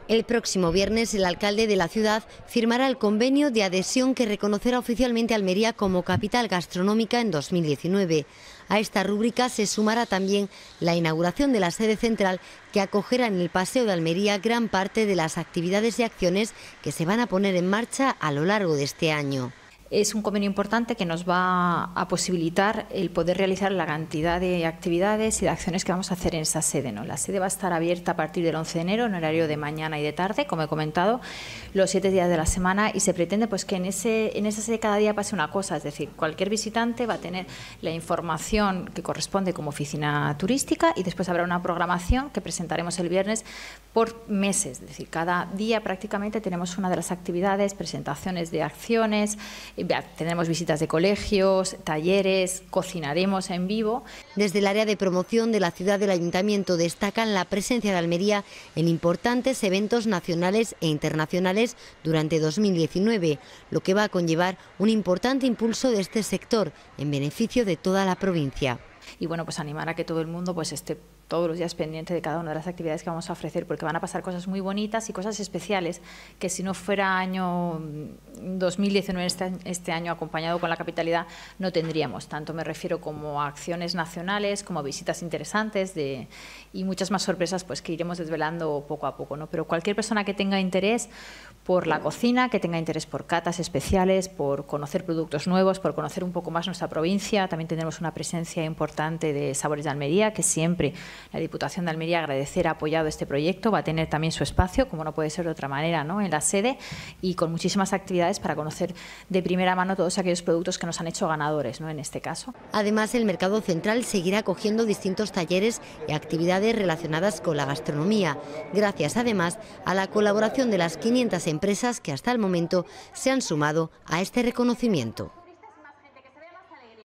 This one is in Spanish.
El próximo viernes, el alcalde de la ciudad firmará el convenio de adhesión que reconocerá oficialmente a Almería como capital gastronómica en 2019. A esta rúbrica se sumará también la inauguración de la sede central, que acogerá en el Paseo de Almería gran parte de las actividades y acciones que se van a poner en marcha a lo largo de este año. Es un convenio importante que nos va a posibilitar el poder realizar la cantidad de actividades y de acciones que vamos a hacer en esa sede, ¿no? La sede va a estar abierta a partir del 11 de enero en horario de mañana y de tarde, como he comentado, los 7 días de la semana, y se pretende pues que en esa sede cada día pase una cosa, es decir, cualquier visitante va a tener la información que corresponde como oficina turística, y después habrá una programación que presentaremos el viernes por meses, es decir, cada día prácticamente tenemos una de las actividades, presentaciones de acciones. Tenemos visitas de colegios, talleres, cocinaremos en vivo. Desde el área de promoción de la ciudad del Ayuntamiento destacan la presencia de Almería en importantes eventos nacionales e internacionales durante 2019, lo que va a conllevar un importante impulso de este sector en beneficio de toda la provincia. Y bueno, pues animar a que todo el mundo pues esté todos los días pendiente de cada una de las actividades que vamos a ofrecer, porque van a pasar cosas muy bonitas y cosas especiales que si no fuera año 2019, este año acompañado con la capitalidad, no tendríamos. Tanto me refiero como a acciones nacionales, como a visitas interesantes y muchas más sorpresas pues que iremos desvelando poco a poco, ¿no? Pero cualquier persona que tenga interés por la cocina, que tenga interés por catas especiales, por conocer productos nuevos, por conocer un poco más nuestra provincia, también tendremos una presencia importante de Sabores de Almería, que siempre la Diputación de Almería agradecer ha apoyado este proyecto, va a tener también su espacio, como no puede ser de otra manera, ¿no?, en la sede, y con muchísimas actividades para conocer de primera mano todos aquellos productos que nos han hecho ganadores, ¿no?, en este caso. Además, el Mercado Central seguirá acogiendo distintos talleres y actividades relacionadas con la gastronomía, gracias además a la colaboración de las 500 empresas que hasta el momento se han sumado a este reconocimiento.